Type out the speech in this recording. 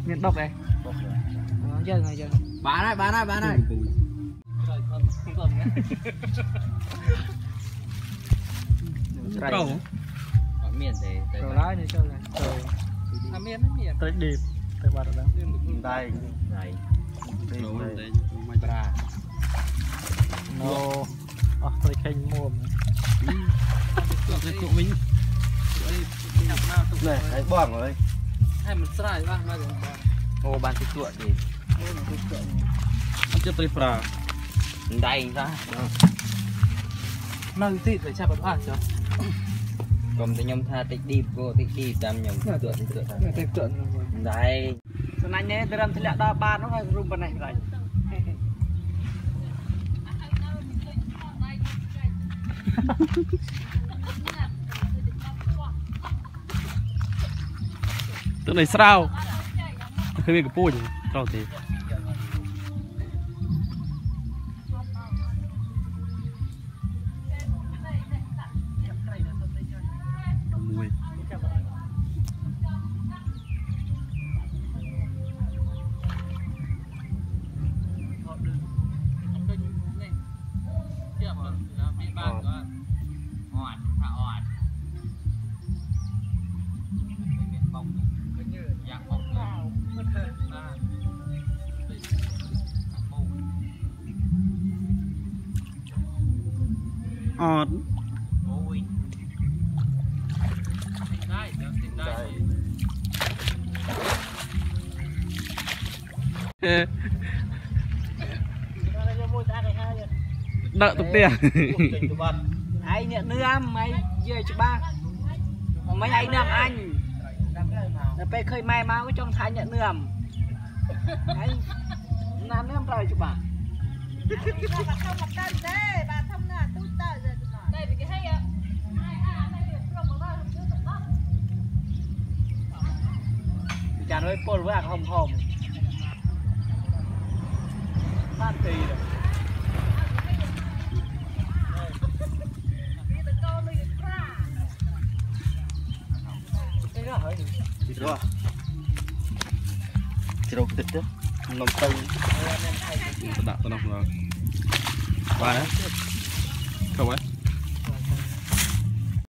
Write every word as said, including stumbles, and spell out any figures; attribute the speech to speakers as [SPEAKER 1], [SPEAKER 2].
[SPEAKER 1] miền bọc này chơi ngày chơi
[SPEAKER 2] bán này bán này bán này
[SPEAKER 3] trâu
[SPEAKER 2] miền thì
[SPEAKER 1] trâu lái này chơi này trâu
[SPEAKER 2] miền miền
[SPEAKER 1] tới điệp tới bạt đó
[SPEAKER 2] đây này
[SPEAKER 3] đây mai ra
[SPEAKER 1] nó à tới kênh muôn
[SPEAKER 3] cái tụ mình
[SPEAKER 2] này thấy bỏng rồi
[SPEAKER 1] hay mình sai ba ba được
[SPEAKER 2] ô ban cái tuột đi
[SPEAKER 3] chưa tới phà
[SPEAKER 2] đây ra
[SPEAKER 1] mang tịt phải chặt bật à chưa
[SPEAKER 2] còn thì nhom tha tích đi cô tích đi tam nhom tuột tuột tuột
[SPEAKER 1] tịt tuột
[SPEAKER 2] đây
[SPEAKER 1] hôm nay nhé tôi làm thịt lạ đa ba nó hay rung bên này này
[SPEAKER 3] tức này sao khi biết cái pui trâu thì mùi ọt đợi tục tiền
[SPEAKER 1] ai nhận nước mày về cho ba mấy anh nam anh là pe khơi mai máu trong thái nhận nước anh nam em rồi cho bà chả nói pol với hồng hồng ban tì rồi
[SPEAKER 2] thịt rồi thịt đâu thịt chứ ngâm tây
[SPEAKER 3] đặt tao nọc rồi ba đấy không ấy